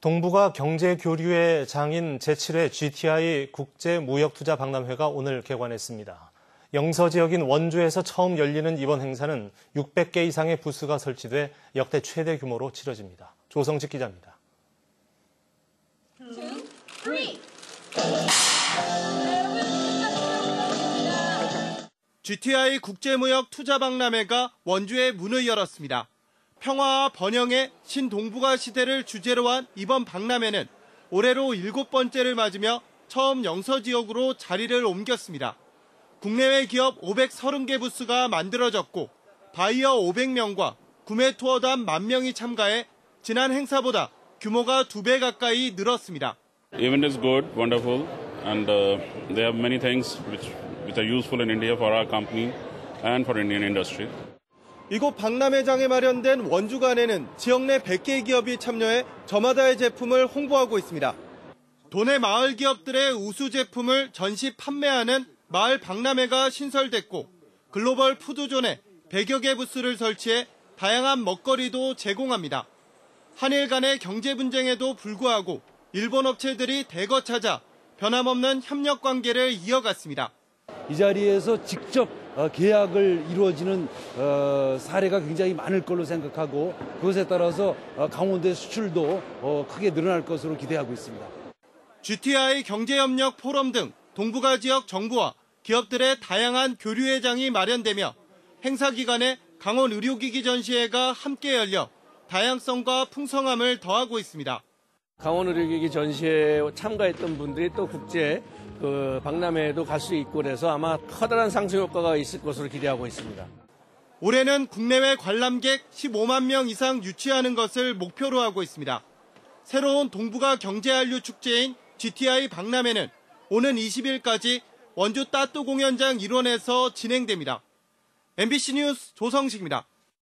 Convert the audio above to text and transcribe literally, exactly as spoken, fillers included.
동북아 경제교류의 장인 제칠 회 지티아이 국제무역투자박람회가 오늘 개관했습니다. 영서 지역인 원주에서 처음 열리는 이번 행사는 육백 개 이상의 부스가 설치돼 역대 최대 규모로 치러집니다. 조성직 기자입니다. 지티아이 국제무역투자박람회가 원주에 문을 열었습니다. 평화와 번영의 신동북아 시대를 주제로 한 이번 박람회는 올해로 일곱 번째를 맞으며 처음 영서 지역으로 자리를 옮겼습니다. 국내외 기업 오백삼십 개 부스가 만들어졌고 바이어 오백 명과 구매 투어단 만 명이 참가해 지난 행사보다 규모가 두 배 가까이 늘었습니다. Event is good, wonderful, and uh, they have many things which which are useful in India for our company and for Indian industry. 이곳 박람회장에 마련된 원주관에는 지역 내 백 개의 기업이 참여해 저마다의 제품을 홍보하고 있습니다. 도내 마을 기업들의 우수 제품을 전시 판매하는 마을 박람회가 신설됐고 글로벌 푸드존에 백여 개 부스를 설치해 다양한 먹거리도 제공합니다. 한일 간의 경제 분쟁에도 불구하고 일본 업체들이 대거 찾아 변함없는 협력 관계를 이어갔습니다. 이 자리에서 직접 계약을 이루어지는 사례가 굉장히 많을 걸로 생각하고 그것에 따라서 강원도의 수출도 크게 늘어날 것으로 기대하고 있습니다. 지티아이 경제협력 포럼 등 동북아 지역 정부와 기업들의 다양한 교류회장이 마련되며 행사 기간에 강원 의료기기 전시회가 함께 열려 다양성과 풍성함을 더하고 있습니다. 강원 의료기기 전시회에 참가했던 분들이 또 국제 그 박람회에도 갈 수 있고 그래서 아마 커다란 상승 효과가 있을 것으로 기대하고 있습니다. 올해는 국내외 관람객 십오만 명 이상 유치하는 것을 목표로 하고 있습니다. 새로운 동북아 경제한류 축제인 지티아이 박람회는 오는 이십 일까지 원주 따뚜 공연장 일원에서 진행됩니다. 엠비씨 뉴스 조성식입니다.